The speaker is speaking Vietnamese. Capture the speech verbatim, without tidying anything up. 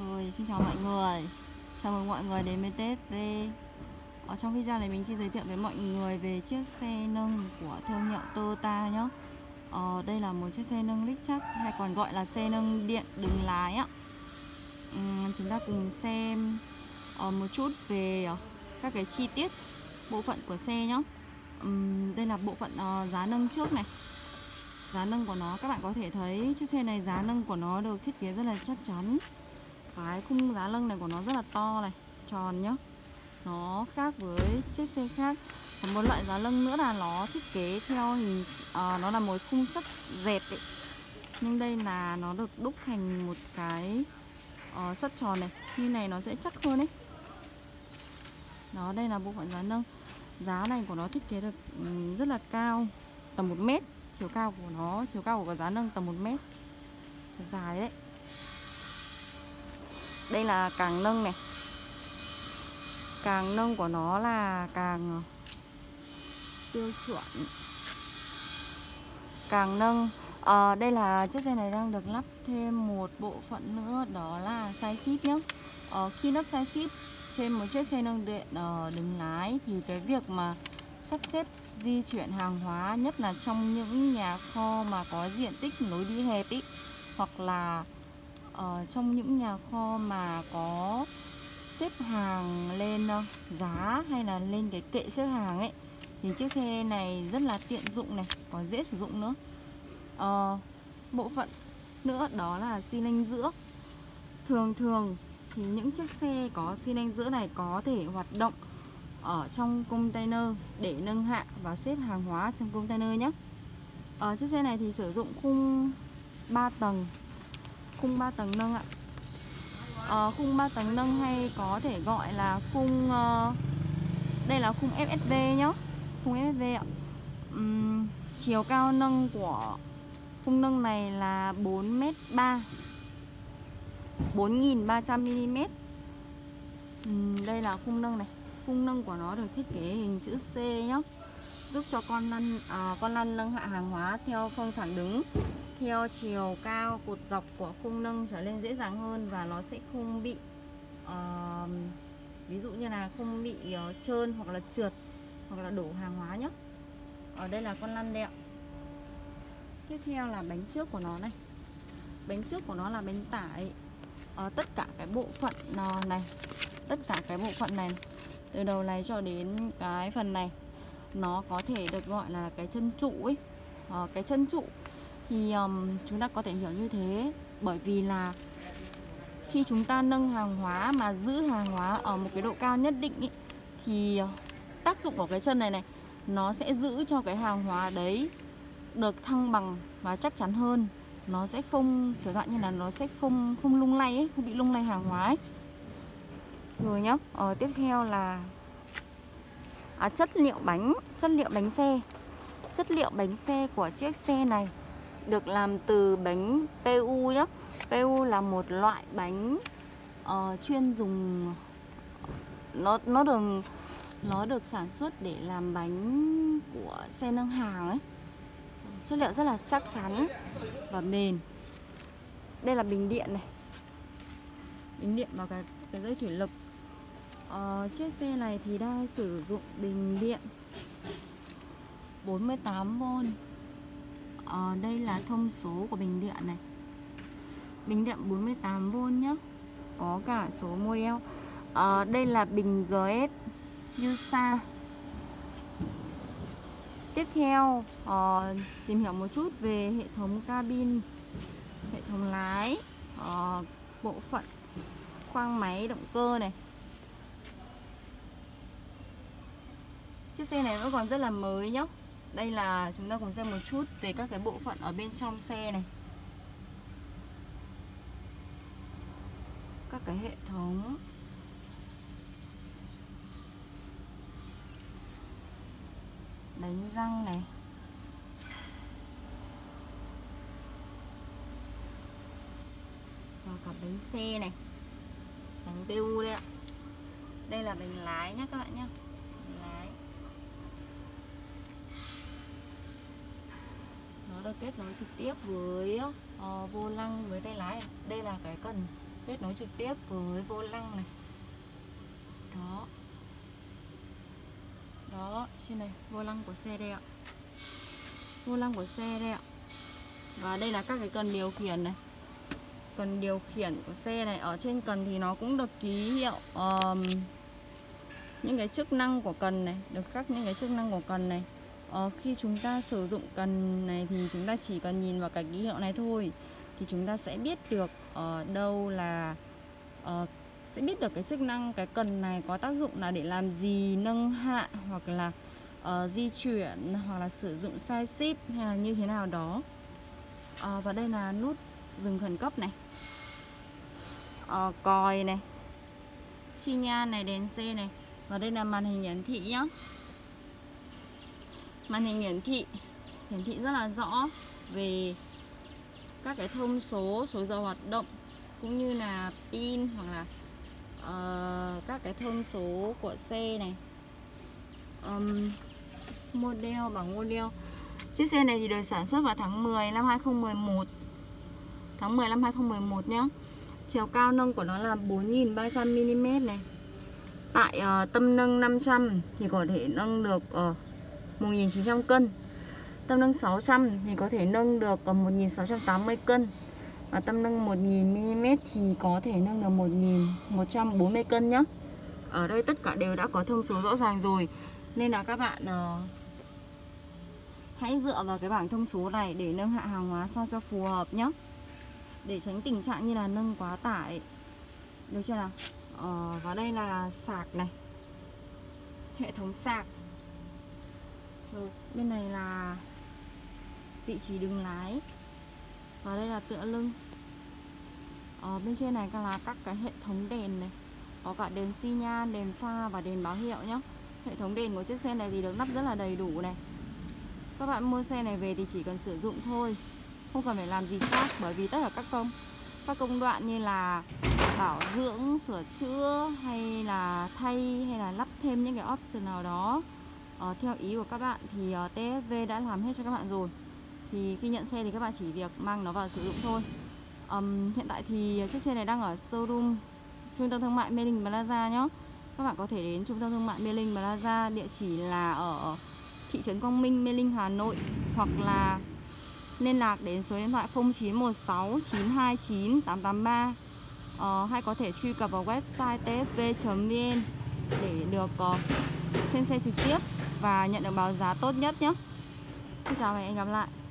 Rồi, xin chào mọi người. Chào mừng mọi người đến với tê ép vê. Ở trong video này mình xin giới thiệu với mọi người về chiếc xe nâng của thương hiệu Toyota nhé. Ờ, đây là một chiếc xe nâng lít chắc hay còn gọi là xe nâng điện đứng lái á. Uhm, chúng ta cùng xem uh, một chút về uh, các cái chi tiết bộ phận của xe nhé. Uhm, đây là bộ phận uh, giá nâng trước này. Giá nâng của nó các bạn có thể thấy chiếc xe này giá nâng của nó được thiết kế rất là chắc chắn. Cái khung giá nâng này của nó rất là to này, tròn nhá. Nó khác với chiếc xe khác. Còn một loại giá nâng nữa là nó thiết kế theo hình uh, nó là một khung sắt dẹt ấy. Nhưng đây là nó được đúc thành một cái uh, sắt tròn này. Như này nó sẽ chắc hơn ấy. Đó, đây là bộ phận giá nâng. Giá này của nó thiết kế được um, rất là cao, tầm một mét. Chiều cao của nó, chiều cao của cái giá nâng tầm một mét, dài đấy. Đây là càng nâng này. Càng nâng của nó là càng tiêu chuẩn. Càng nâng à, đây là chiếc xe này đang được lắp thêm một bộ phận nữa, đó là side ship nhé. à, Khi lắp side ship trên một chiếc xe nâng điện uh, đứng lái thì cái việc mà sắp xếp di chuyển hàng hóa, nhất là trong những nhà kho mà có diện tích lối đi hẹp ý, hoặc là ở trong những nhà kho mà có xếp hàng lên giá hay là lên cái kệ xếp hàng ấy, thì chiếc xe này rất là tiện dụng này, còn dễ sử dụng nữa. Ờ, bộ phận nữa đó là xi lanh giữa. Thường thường thì những chiếc xe có xi lanh giữa này có thể hoạt động ở trong container để nâng hạ và xếp hàng hóa trong container nhé. Ở chiếc xe này thì sử dụng khung ba tầng, khung ba tầng nâng ạ. À, khung ba tầng nâng hay có thể gọi là khung uh, đây là khung ép ét vê nhá, khung ép ét vê ạ. Uhm, chiều cao nâng của khung nâng này là bốn mét ba, bốn nghìn ba trăm mi li mét. uhm, Đây là khung nâng này. Khung nâng của nó được thiết kế hình chữ C nhá, giúp cho con lăn à, con lăn nâng hạ hàng hóa theo phong thẳng đứng theo chiều cao cột dọc của khung nâng trở lên dễ dàng hơn, và nó sẽ không bị uh, ví dụ như là không bị uh, trơn hoặc là trượt hoặc là đổ hàng hóa nhé. Ở đây là con lăn đẹo. Tiếp theo là bánh trước của nó này. Bánh trước của nó là bánh tải. uh, Tất cả cái bộ phận uh, này, tất cả cái bộ phận này từ đầu này cho đến cái phần này, nó có thể được gọi là cái chân trụ ấy. uh, Cái chân trụ thì um, chúng ta có thể hiểu như thế bởi vì là khi chúng ta nâng hàng hóa mà giữ hàng hóa ở một cái độ cao nhất định ý, thì tác dụng của cái chân này này nó sẽ giữ cho cái hàng hóa đấy được thăng bằng và chắc chắn hơn. Nó sẽ không kiểu dạng như là nó sẽ không không lung lay ấy, không bị lung lay hàng hóa ấy. Rồi nhá. Ờ, tiếp theo là à, chất liệu bánh, chất liệu bánh xe. Chất liệu bánh xe của chiếc xe này được làm từ bánh pê u nhé. pê u là một loại bánh uh, chuyên dùng, nó nó được nó được sản xuất để làm bánh của xe nâng hàng ấy. Chất liệu rất là chắc chắn và bền. Đây là bình điện này, bình điện vào cái cái dây thủy lực. Uh, chiếc xe này thì đang sử dụng bình điện bốn mươi tám vôn. Ờ, đây là thông số của bình điện này. Bình điện bốn mươi tám vôn nhé. Có cả số model. Ờ, đây là bình giê ét Yusa. Tiếp theo ờ, tìm hiểu một chút về hệ thống cabin, hệ thống lái, ờ, bộ phận khoang máy động cơ này. Chiếc xe này vẫn còn rất là mới nhé. Đây là chúng ta cùng xem một chút về các cái bộ phận ở bên trong xe này. Các cái hệ thống đánh răng này, và cả bánh xe này, bánh pê u đây ạ. Đây là bánh lái nhé các bạn nhé. Bánh lái nó được kết nối trực tiếp với uh, vô lăng với tay lái. Đây là cái cần kết nối trực tiếp với vô lăng này. Đó. Đó, trên này vô lăng của xe đây ạ. Vô lăng của xe đây ạ. Và đây là các cái cần điều khiển này. Cần điều khiển của xe này, ở trên cần thì nó cũng được ký hiệu um, những cái chức năng của cần này, được khắc những cái chức năng của cần này. Ờ, khi chúng ta sử dụng cần này thì chúng ta chỉ cần nhìn vào cái ký hiệu này thôi thì chúng ta sẽ biết được ở đâu là uh, sẽ biết được cái chức năng cái cần này có tác dụng là để làm gì, nâng hạ hoặc là uh, di chuyển hoặc là sử dụng sai ship hay là như thế nào đó. Uh, và đây là nút dừng khẩn cấp này, uh, còi này, xi nhan này, đèn xe này. Và đây là màn hình hiển thị nhá. Màn hình hiển thị hiển thị rất là rõ về các cái thông số, số giờ hoạt động cũng như là pin hoặc là uh, các cái thông số của xe này. um, Model, bảng model. Chiếc xe này thì được sản xuất vào tháng mười năm hai không một một. Tháng mười năm hai không một một nhá. Chiều cao nâng của nó là bốn nghìn ba trăm mi li mét này. Tại uh, tâm nâng năm trăm thì có thể nâng được uh, một nghìn chín trăm cân. Tâm nâng sáu trăm thì có thể nâng được uh, một nghìn sáu trăm tám mươi cân. Và tâm nâng một nghìn mi li mét thì có thể nâng được một nghìn một trăm bốn mươi cân nhá. Ở đây tất cả đều đã có thông số rõ ràng rồi. Nên là các bạn uh, hãy dựa vào cái bảng thông số này để nâng hạ hàng hóa sao cho phù hợp nhé. Để tránh tình trạng như là nâng quá tải. Được chưa nào? Ờ, và đây là sạc này, hệ thống sạc. Rồi, bên này là vị trí đứng lái. Và đây là tựa lưng. Ờ, bên trên này là các cái hệ thống đèn này. Có cả đèn xi nhan, đèn pha và đèn báo hiệu nhé. Hệ thống đèn của chiếc xe này thì được lắp rất là đầy đủ này. Các bạn mua xe này về thì chỉ cần sử dụng thôi, không cần phải làm gì khác. Bởi vì tất cả các công Các công đoạn như là bảo dưỡng, sửa chữa hay là thay hay là lắp thêm những cái option nào đó uh, theo ý của các bạn thì uh, tê ép vê đã làm hết cho các bạn rồi. Thì khi nhận xe thì các bạn chỉ việc mang nó vào sử dụng thôi. um, Hiện tại thì chiếc xe này đang ở showroom trung tâm thương mại Mê Linh Plaza nhé. Các bạn có thể đến trung tâm thương mại Mê Linh Plaza, địa chỉ là ở thị trấn Quang Minh, Mê Linh, Hà Nội. Hoặc là liên lạc đến số điện thoại không chín một sáu chín hai chín tám tám ba. Ờ, hay có thể truy cập vào website t f v chấm v n để được uh, xem xe trực tiếp và nhận được báo giá tốt nhất nhé. Xin chào và hẹn gặp lại.